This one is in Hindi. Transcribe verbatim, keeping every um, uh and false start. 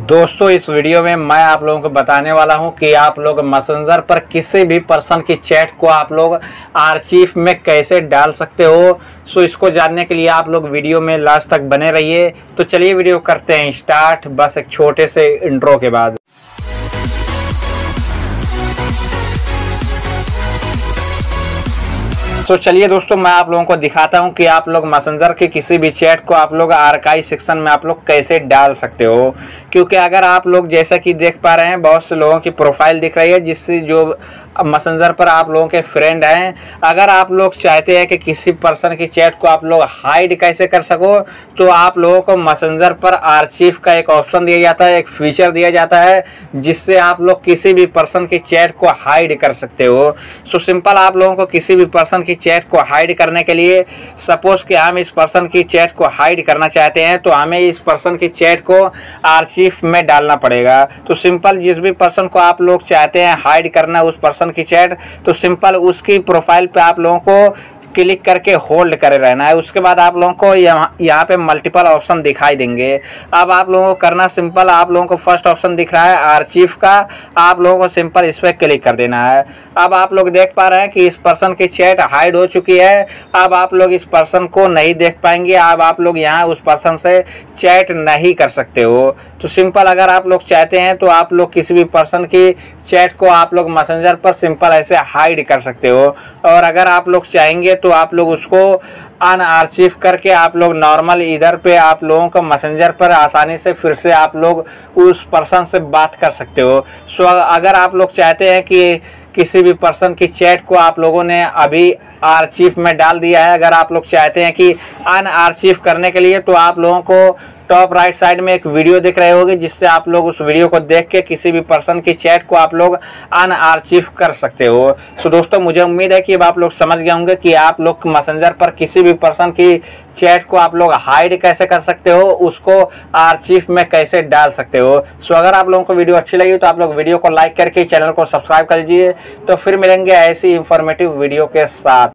दोस्तों इस वीडियो में मैं आप लोगों को बताने वाला हूं कि आप लोग मैसेंजर पर किसी भी पर्सन की चैट को आप लोग आर्चीव में कैसे डाल सकते हो। सो इसको जानने के लिए आप लोग वीडियो में लास्ट तक बने रहिए। तो चलिए वीडियो करते हैं स्टार्ट, बस एक छोटे से इंट्रो के बाद। तो चलिए दोस्तों मैं आप लोगों को दिखाता हूं कि आप लोग मैसेंजर के किसी भी चैट को आप लोग आर्काइव सेक्शन में आप लोग कैसे डाल सकते हो। क्योंकि अगर आप लोग जैसा कि देख पा रहे हैं बहुत से लोगों की प्रोफाइल दिख रही है जिससे जो मैसेंजर पर आप लोगों के फ्रेंड हैं, अगर आप लोग चाहते हैं कि किसी पर्सन की चैट को आप लोग हाइड कैसे कर सको तो आप लोगों को मैसेंजर पर आर्चीव का एक ऑप्शन दिया जाता है, एक फीचर दिया जाता है जिससे आप लोग किसी भी पर्सन की चैट को हाइड कर सकते हो। सो सिंपल आप लोगों को किसी भी पर्सन की चैट को हाइड करने के लिए, सपोज कि हम इस पर्सन की चैट को हाइड करना चाहते हैं तो हमें इस पर्सन की चैट को आर्चीव में डालना पड़ेगा। तो सिंपल जिस भी पर्सन को आप लोग चाहते हैं हाइड करना उस पर्सन की चैट, तो सिंपल उसकी प्रोफाइल पे आप लोगों को क्लिक करके होल्ड करे रहना है। उसके बाद आप लोगों को यहाँ यहाँ पे मल्टीपल ऑप्शन दिखाई देंगे। अब आप लोगों को करना सिंपल, आप लोगों को फर्स्ट ऑप्शन दिख रहा है आर्चीव का, आप लोगों को सिंपल इस पर क्लिक कर देना है। अब आप लोग देख पा रहे हैं कि इस पर्सन की चैट हाइड हो चुकी है। अब आप लोग इस पर्सन को नहीं देख पाएंगे। अब आप लोग यहाँ उस पर्सन से चैट नहीं कर सकते हो। तो सिंपल अगर आप लोग चाहते हैं तो आप लोग किसी भी पर्सन की चैट को आप लोग मैसेंजर पर सिंपल ऐसे हाइड कर सकते हो। और अगर आप लोग चाहेंगे तो आप लोग उसको अनआर्चीव करके आप लोग नॉर्मल इधर पे आप लोगों को मैसेंजर पर आसानी से फिर से आप लोग उस पर्सन से बात कर सकते हो। सो अगर आप लोग चाहते हैं कि किसी भी पर्सन की चैट को आप लोगों ने अभी आर्चीव में डाल दिया है, अगर आप लोग चाहते हैं कि अनआर्चीव करने के लिए तो आप लोगों को टॉप राइट साइड में एक वीडियो दिख रहे होगी जिससे आप लोग उस वीडियो को देख के किसी भी पर्सन की चैट को आप लोग अनआर्चीव कर सकते हो। सो दोस्तों मुझे उम्मीद है कि अब आप लोग समझ गए होंगे कि आप लोग मैसेंजर पर किसी भी पर्सन की चैट को आप लोग हाइड कैसे कर सकते हो, उसको आर्चीव में कैसे डाल सकते हो। सो अगर आप लोगों को वीडियो अच्छी लगी तो आप लोग वीडियो को लाइक करके चैनल को सब्सक्राइब कर लीजिए। तो फिर मिलेंगे ऐसी इंफॉर्मेटिव वीडियो के साथ।